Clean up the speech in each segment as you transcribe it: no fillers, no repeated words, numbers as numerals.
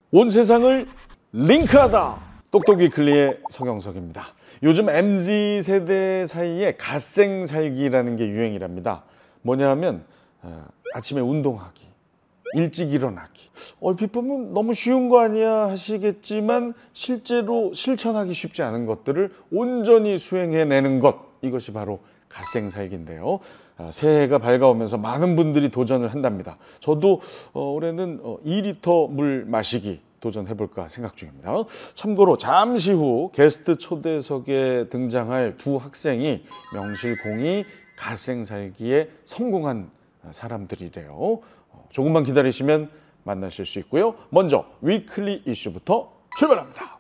온 세상을 링크하다. 똑똑위클리의 서경석입니다. 요즘 MZ세대 사이에 갓생살기라는 게 유행이랍니다. 뭐냐 하면 아침에 운동하기, 일찍 일어나기. 얼핏 보면 너무 쉬운 거 아니야 하시겠지만 실제로 실천하기 쉽지 않은 것들을 온전히 수행해내는 것, 이것이 바로 갓생살기인데요. 새해가 밝아오면서 많은 분들이 도전을 한답니다. 저도 올해는 2리터 물 마시기 도전해볼까 생각 중입니다. 참고로 잠시 후 게스트 초대석에 등장할 두 학생이 명실공히 갓생살기에 성공한 사람들이래요. 조금만 기다리시면 만나실 수 있고요. 먼저 위클리 이슈부터 출발합니다.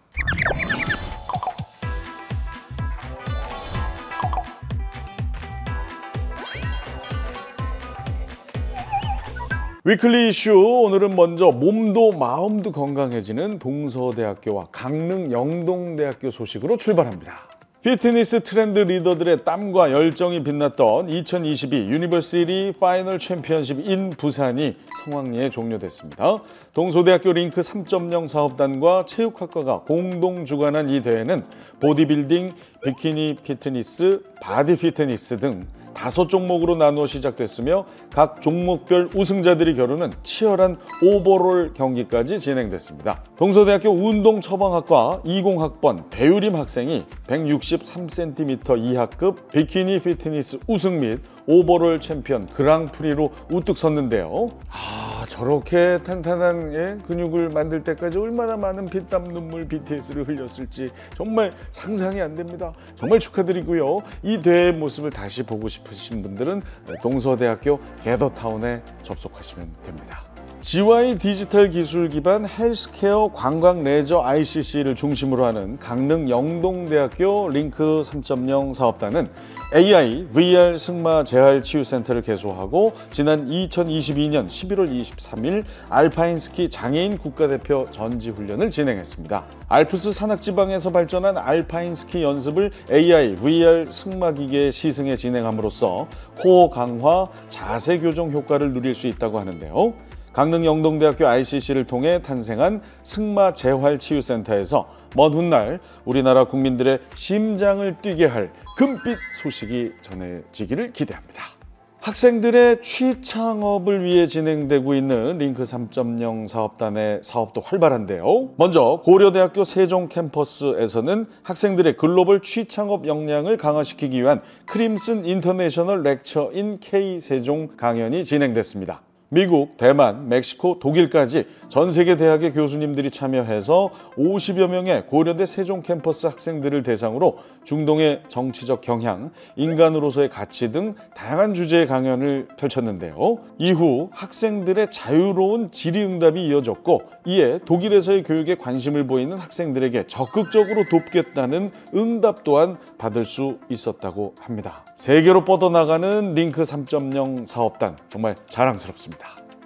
위클리 이슈, 오늘은 먼저 몸도 마음도 건강해지는 동서대학교와 강릉 영동대학교 소식으로 출발합니다. 피트니스 트렌드 리더들의 땀과 열정이 빛났던 2022 유니버시티 파이널 챔피언십 인 부산이 성황리에 종료됐습니다. 동서대학교 링크 3.0 사업단과 체육학과가 공동 주관한 이 대회는 보디빌딩, 비키니 피트니스, 바디 피트니스 등 5종목으로 나누어 시작됐으며 각 종목별 우승자들이 겨루는 치열한 오버롤 경기까지 진행됐습니다. 동서대학교 운동처방학과 20학번 배유림 학생이 163cm 이하급 비키니 피트니스 우승 및 오버롤 챔피언 그랑프리로 우뚝 섰는데요. 저렇게 탄탄한 근육을 만들 때까지 얼마나 많은 피땀 눈물 BTS를 흘렸을지 정말 상상이 안 됩니다. 정말 축하드리고요. 이 대회의 모습을 다시 보고 싶으신 분들은 동서대학교 게더타운에 접속하시면 됩니다. GY 디지털 기술 기반 헬스케어 관광 레저 ICC를 중심으로 하는 강릉 영동대학교 링크 3.0 사업단은 AI, VR 승마 재활 치유센터를 개소하고 지난 2022년 11월 23일 알파인스키 장애인 국가대표 전지훈련을 진행했습니다. 알프스 산악지방에서 발전한 알파인스키 연습을 AI, VR 승마 기계에 시승해 진행함으로써 코어 강화, 자세 교정 효과를 누릴 수 있다고 하는데요. 강릉 영동대학교 ICC를 통해 탄생한 승마 재활치유센터에서 먼 훗날 우리나라 국민들의 심장을 뛰게 할 금빛 소식이 전해지기를 기대합니다. 학생들의 취창업을 위해 진행되고 있는 링크 3.0 사업단의 사업도 활발한데요. 먼저 고려대학교 세종 캠퍼스에서는 학생들의 글로벌 취창업 역량을 강화시키기 위한 크림슨 인터내셔널 렉처 인 K-세종 강연이 진행됐습니다. 미국, 대만, 멕시코, 독일까지 전 세계 대학의 교수님들이 참여해서 50여 명의 고려대 세종 캠퍼스 학생들을 대상으로 중동의 정치적 경향, 인간으로서의 가치 등 다양한 주제의 강연을 펼쳤는데요. 이후 학생들의 자유로운 질의응답이 이어졌고, 이에 독일에서의 교육에 관심을 보이는 학생들에게 적극적으로 돕겠다는 응답 또한 받을 수 있었다고 합니다. 세계로 뻗어나가는 링크 3.0 사업단, 정말 자랑스럽습니다.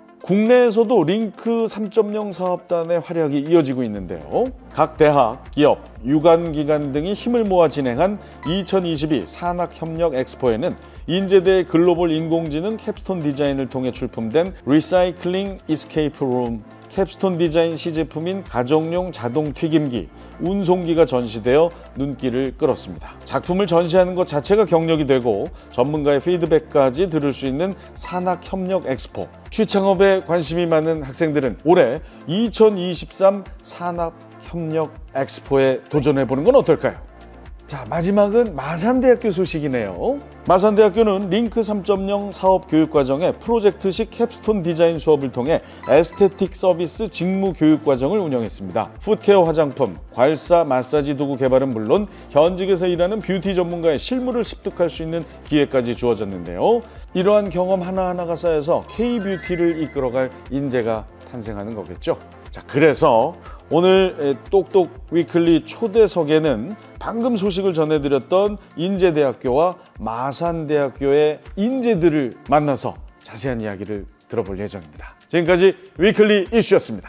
국내에서도 링크 3.0 사업단의 활약이 이어지고 있는데요. 각 대학, 기업, 유관기관 등이 힘을 모아 진행한 2022 산학협력 엑스포에는 인제대의 글로벌 인공지능 캡스톤 디자인을 통해 출품된 리사이클링 이스케이프 룸, 캡스톤 디자인 시제품인 가정용 자동 튀김기, 운송기가 전시되어 눈길을 끌었습니다. 작품을 전시하는 것 자체가 경력이 되고 전문가의 피드백까지 들을 수 있는 산학협력 엑스포. 취창업에 관심이 많은 학생들은 올해 2023 산학협력 엑스포에 도전해보는 건 어떨까요? 자, 마지막은 마산대학교 소식이네요. 마산대학교는 링크 3.0 사업 교육과정의 프로젝트식 캡스톤 디자인 수업을 통해 에스테틱 서비스 직무 교육과정을 운영했습니다. 풋케어 화장품, 괄사 마사지 도구 개발은 물론 현직에서 일하는 뷰티 전문가의 실무를 습득할 수 있는 기회까지 주어졌는데요. 이러한 경험 하나하나가 쌓여서 K-뷰티를 이끌어갈 인재가 탄생하는 거겠죠. 자, 그래서 오늘 똑똑 위클리 초대석에는 방금 소식을 전해드렸던 인제대학교와 마산대학교의 인재들을 만나서 자세한 이야기를 들어볼 예정입니다. 지금까지 위클리 이슈였습니다.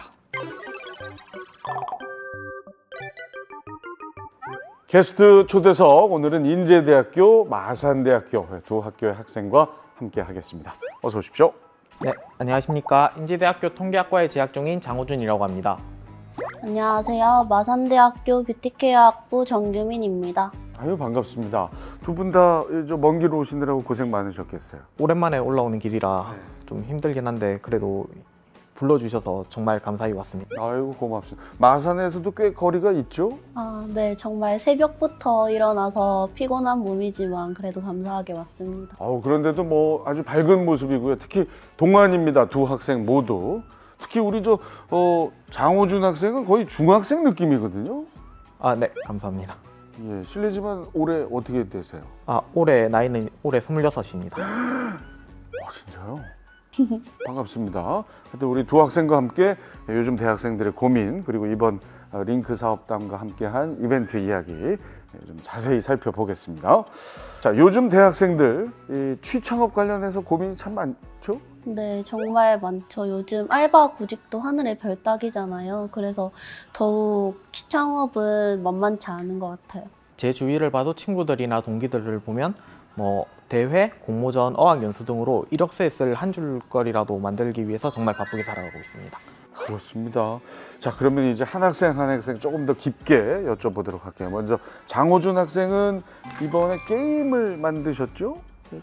게스트 초대석, 오늘은 인제대학교, 마산대학교 두 학교의 학생과 함께 하겠습니다. 어서 오십시오. 네, 안녕하십니까. 인제대학교 통계학과에 재학 중인 장호준이라고 합니다. 안녕하세요. 마산대학교 뷰티케어학부 정규민입니다. 아유, 반갑습니다. 두 분 다 먼 길 오시느라고 고생 많으셨겠어요. 오랜만에 올라오는 길이라 좀 힘들긴 한데 그래도 불러주셔서 정말 감사히 왔습니다. 아이고, 고맙습니다. 마산에서도 꽤 거리가 있죠? 네, 정말 새벽부터 일어나서 피곤한 몸이지만 그래도 감사하게 왔습니다. 그런데도 뭐 아주 밝은 모습이고요. 특히 동안입니다. 두 학생 모두. 특히 우리 장호준 학생은 거의 중학생 느낌이거든요. 네, 감사합니다. 예, 실례지만 올해 어떻게 되세요? 올해 나이는 올해 26입니다. 진짜요? 반갑습니다. 하여튼 우리 두 학생과 함께 요즘 대학생들의 고민, 그리고 이번 링크 사업단과 함께한 이벤트 이야기 좀 자세히 살펴보겠습니다. 자, 요즘 대학생들 이 취창업 관련해서 고민이 참 많죠? 네, 정말 많죠. 요즘 알바 구직도 하늘의 별 따기잖아요. 그래서 더욱 취창업은 만만치 않은 것 같아요. 제 주위를 봐도 친구들이나 동기들을 보면 뭐 대회, 공모전, 어학연수 등으로 이력서에 쓸 한 줄거리라도 만들기 위해서 정말 바쁘게 살아가고 있습니다. 그렇습니다. 자, 그러면 이제 한 학생 한 학생 조금 더 깊게 여쭤보도록 할게요. 먼저 장호준 학생은 이번에 게임을 만드셨죠?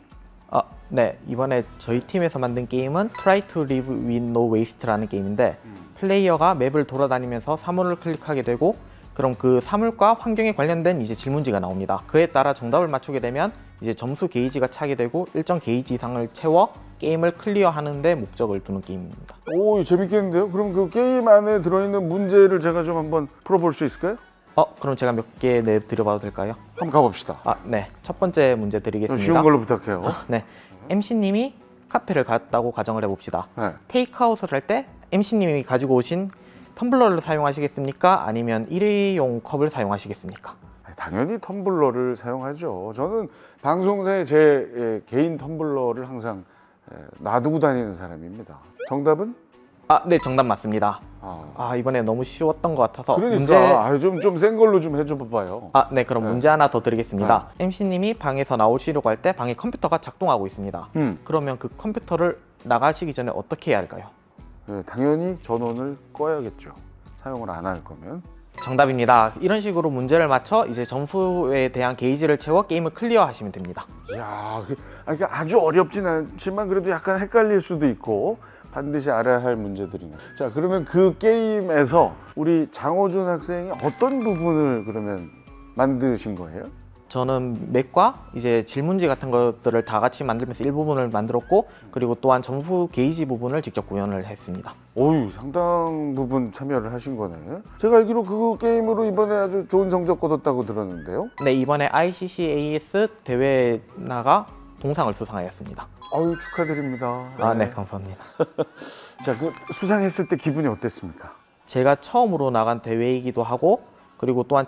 네, 이번에 저희 팀에서 만든 게임은 Try to Live with No Waste라는 게임인데 플레이어가 맵을 돌아다니면서 사물을 클릭하게 되고 그럼 그 사물과 환경에 관련된 이제 질문지가 나옵니다. 그에 따라 정답을 맞추게 되면 이제 점수 게이지가 차게 되고 일정 게이지 이상을 채워 게임을 클리어하는 데 목적을 두는 게임입니다. 오, 재밌겠는데요? 그럼 그 게임 안에 들어있는 문제를 제가 좀 한번 풀어볼 수 있을까요? 그럼 제가 몇 개 내드려봐도 될까요? 한번 가봅시다. 네. 첫 번째 문제 드리겠습니다. 쉬운 걸로 부탁해요. 네. MC님이 카페를 갔다고 가정을 해봅시다. 네. 테이크아웃을 할 때 MC님이 가지고 오신 텀블러를 사용하시겠습니까? 아니면 일회용 컵을 사용하시겠습니까? 당연히 텀블러를 사용하죠. 저는 방송사에 제 개인 텀블러를 항상 놔두고 다니는 사람입니다. 정답은? 네, 정답 맞습니다. 이번에 너무 쉬웠던 것 같아서 그러니까 좀 센 걸로 좀 해줘봐요. 네, 그럼 문제 하나 더 드리겠습니다. MC님이 방에서 나오시려고 할 때 방에 컴퓨터가 작동하고 있습니다. 그러면 그 컴퓨터를 나가시기 전에 어떻게 해야 할까요? 네, 당연히 전원을 꺼야겠죠. 사용을 안 할 거면. 정답입니다. 이런 식으로 문제를 맞춰 이제 점수에 대한 게이지를 채워 게임을 클리어하시면 됩니다. 이야, 그러니까 아주 어렵진 않지만 그래도 약간 헷갈릴 수도 있고 반드시 알아야 할 문제들이네. 자, 그러면 그 게임에서 우리 장호준 학생이 어떤 부분을 그러면 만드신 거예요? 저는 맥과 이제 질문지 같은 것들을 다 같이 만들면서 일부분을 만들었고 그리고 또한 점수 게이지 부분을 직접 구현을 했습니다. 오유, 상당 부분 참여를 하신 거네. 제가 알기로 그 게임으로 이번에 아주 좋은 성적 거뒀다고 들었는데요. 네, 이번에 ICCAS 대회에 나가 동상을 수상하였습니다. 아유, 축하드립니다. 네, 감사합니다. 자, 그 수상했을 때 기분이 어땠습니까? 제가 처음으로 나간 대회이기도 하고 그리고 또한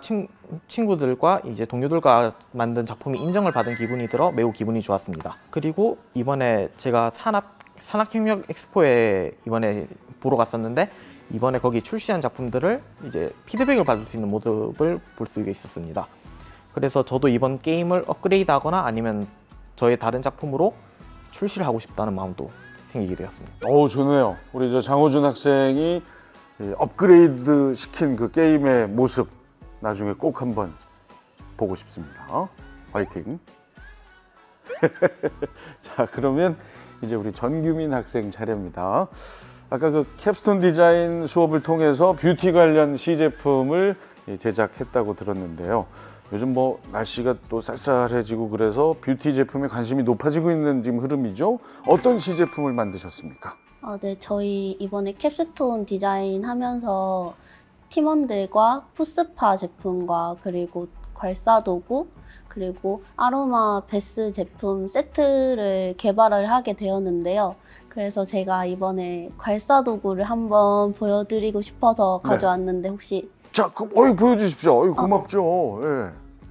친구들과 이제 동료들과 만든 작품이 인정을 받은 기분이 들어 매우 기분이 좋았습니다. 그리고 이번에 제가 산학협력 엑스포에 이번에 보러 갔었는데 이번에 거기 출시한 작품들을 이제 피드백을 받을 수 있는 모습을 볼 수 있었습니다. 그래서 저도 이번 게임을 업그레이드하거나 아니면 저의 다른 작품으로 출시를 하고 싶다는 마음도 생기게 되었습니다. 좋네요. 우리 장호준 학생이 업그레이드 시킨 그 게임의 모습 나중에 꼭 한번 보고 싶습니다. 화이팅! 자, 그러면 이제 우리 전규민 학생 차례입니다. 아까 그 캡스톤 디자인 수업을 통해서 뷰티 관련 시제품을 제작했다고 들었는데요. 요즘 뭐 날씨가 또 쌀쌀해지고 그래서 뷰티 제품에 관심이 높아지고 있는 지금 흐름이죠. 어떤 시제품을 만드셨습니까? 네, 저희 이번에 캡스톤 디자인 하면서 팀원들과 푸스파 제품과 그리고 괄사도구 그리고 아로마 베스 제품 세트를 개발을 하게 되었는데요. 그래서 제가 이번에 괄사도구를 한번 보여드리고 싶어서 가져왔는데 혹시 자, 그럼 보여주십시오. 고맙죠. 예.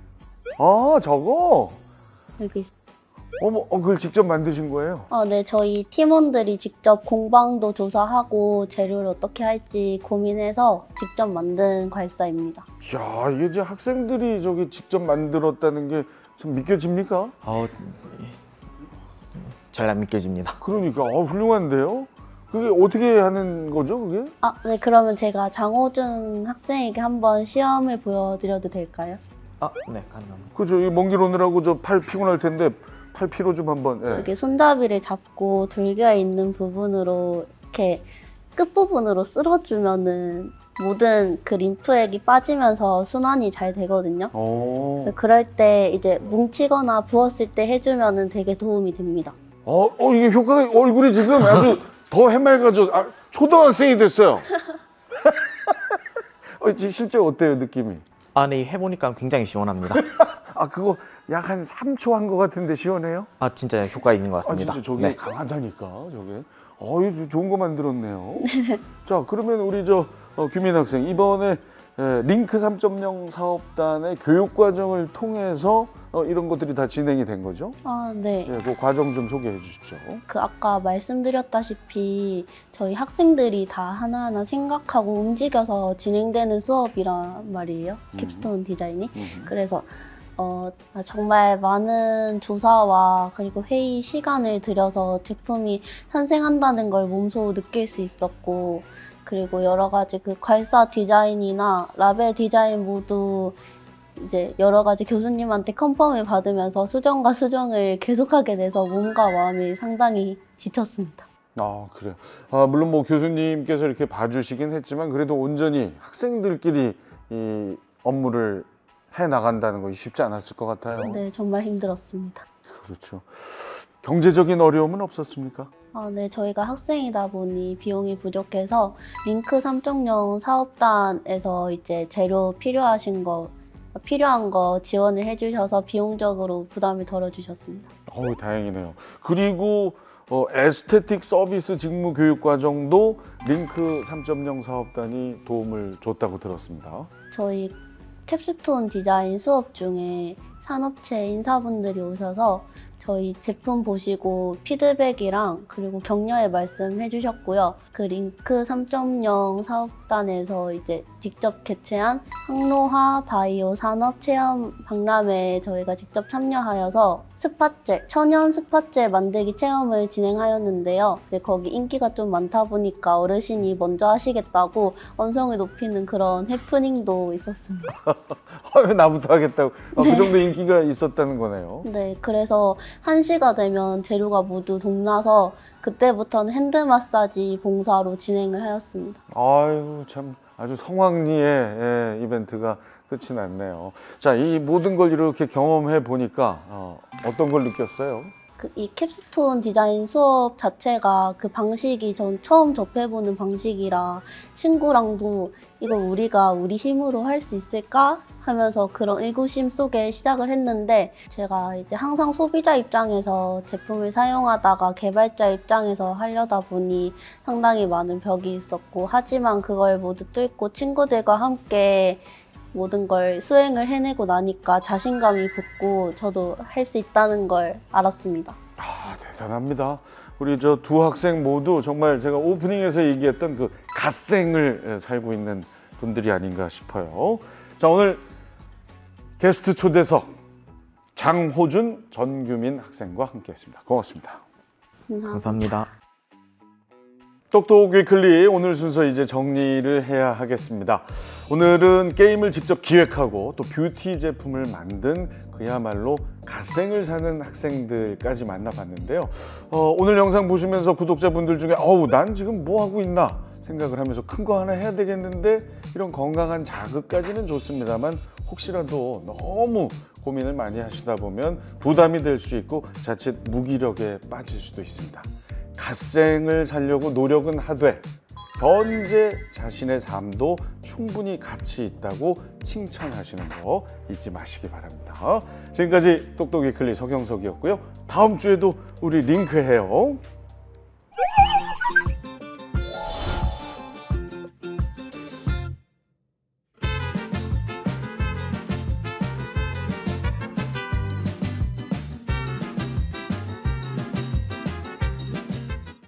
저거? 여기 그걸 직접 만드신 거예요? 네, 저희 팀원들이 직접 공방도 조사하고 재료를 어떻게 할지 고민해서 직접 만든 괄사입니다. 이야, 이게 이제 학생들이 저기 직접 만들었다는 게 좀 믿겨집니까? 잘 안 믿겨집니다. 그러니까 훌륭한데요? 그게 어떻게 하는 거죠, 그게? 아, 네, 그러면 제가 장호준 학생에게 한번 시험을 보여드려도 될까요? 아, 네, 가능합니다. 그죠? 먼 길 오느라고 저 팔 피곤할 텐데 팔 피로 좀 한번. 예. 이렇게 손잡이를 잡고 돌기가 있는 부분으로 이렇게 끝부분으로 쓸어주면은 모든 그 림프액이 빠지면서 순환이 잘 되거든요. 그래서 그럴 때 이제 뭉치거나 부었을 때 해주면은 되게 도움이 됩니다. 이게 효과가 얼굴이 지금 아주 더 해맑아져. 초등학생이 됐어요. 실제 어때요, 느낌이? 아, 네, 해보니까 굉장히 시원합니다. 그거 약 한 3초 한 것 같은데 시원해요? 아, 진짜 효과 있는 것 같습니다. 진짜 저게 네. 강하다니까, 저게. 이거 좋은 거 만들었네요. 자, 그러면 우리 규민 학생, 이번에 링크 3.0 사업단의 교육 과정을 통해서 이런 것들이 다 진행이 된 거죠? 아, 네. 그 과정 좀 소개해 주십시오. 그 아까 말씀드렸다시피 저희 학생들이 다 하나하나 생각하고 움직여서 진행되는 수업이란 말이에요. 캡스톤 디자인이. 그래서 정말 많은 조사와 그리고 회의 시간을 들여서 제품이 탄생한다는 걸 몸소 느낄 수 있었고, 그리고 여러 가지 그 괄사 디자인이나 라벨 디자인 모두 이제 여러 가지 교수님한테 컨펌을 받으면서 수정과 수정을 계속하게 돼서 몸과 마음이 상당히 지쳤습니다. 그래요. 물론 뭐 교수님께서 이렇게 봐주시긴 했지만 그래도 온전히 학생들끼리 이 업무를 해 나간다는 것이 쉽지 않았을 것 같아요. 네, 정말 힘들었습니다. 그렇죠. 경제적인 어려움은 없었습니까? 네, 저희가 학생이다 보니 비용이 부족해서 링크 3.0 사업단에서 이제 재료 필요한 거 지원을 해주셔서 비용적으로 부담이 덜어주셨습니다. 다행이네요. 그리고 에스테틱 서비스 직무 교육 과정도 링크 3.0 사업단이 도움을 줬다고 들었습니다. 저희 캡스톤 디자인 수업 중에 산업체 인사분들이 오셔서 저희 제품 보시고 피드백이랑 그리고 격려의 말씀 해주셨고요. 그 링크 3.0 사업단에서 이제 직접 개최한 항노화 바이오 산업 체험 박람회에 저희가 직접 참여하여서 스팟젤, 천연 스팟젤 만들기 체험을 진행하였는데요. 거기 인기가 좀 많다 보니까 어르신이 먼저 하시겠다고 언성을 높이는 그런 해프닝도 있었습니다. 왜 나부터 하겠다고? 그 정도 인기가 있었다는 거네요. 네, 그래서 1시가 되면 재료가 모두 동나서 그때부터는 핸드 마사지 봉사로 진행을 하였습니다. 아유, 참 아주 성황리의 이벤트가 끝이 났네요. 자, 이 모든 걸 이렇게 경험해 보니까 어떤 걸 느꼈어요? 이 캡스톤 디자인 수업 자체가 그 방식이 전 처음 접해보는 방식이라 친구랑도 이거 우리가 우리 힘으로 할 수 있을까? 하면서 그런 의구심 속에 시작을 했는데, 제가 이제 항상 소비자 입장에서 제품을 사용하다가 개발자 입장에서 하려다 보니 상당히 많은 벽이 있었고, 하지만 그걸 모두 뚫고 친구들과 함께 모든 걸 수행을 해내고 나니까 자신감이 붙고 저도 할 수 있다는 걸 알았습니다. 대단합니다. 우리 두 학생 모두 정말 제가 오프닝에서 얘기했던 그 갓생을 살고 있는 분들이 아닌가 싶어요. 자, 오늘 게스트 초대석 장호준 전규민 학생과 함께했습니다. 고맙습니다. 감사합니다. 똑똑 위클리 오늘 순서 이제 정리를 해야 하겠습니다. 오늘은 게임을 직접 기획하고 또 뷰티 제품을 만든 그야말로 갓생을 사는 학생들까지 만나봤는데요. 오늘 영상 보시면서 구독자분들 중에 난 지금 뭐 하고 있나 생각을 하면서 큰 거 하나 해야 되겠는데, 이런 건강한 자극까지는 좋습니다만 혹시라도 너무 고민을 많이 하시다 보면 부담이 될 수 있고 자칫 무기력에 빠질 수도 있습니다. 갓생을 살려고 노력은 하되 현재 자신의 삶도 충분히 가치 있다고 칭찬하시는 거 잊지 마시기 바랍니다. 지금까지 똑똑 위클리 서경석이었고요. 다음 주에도 우리 링크해요.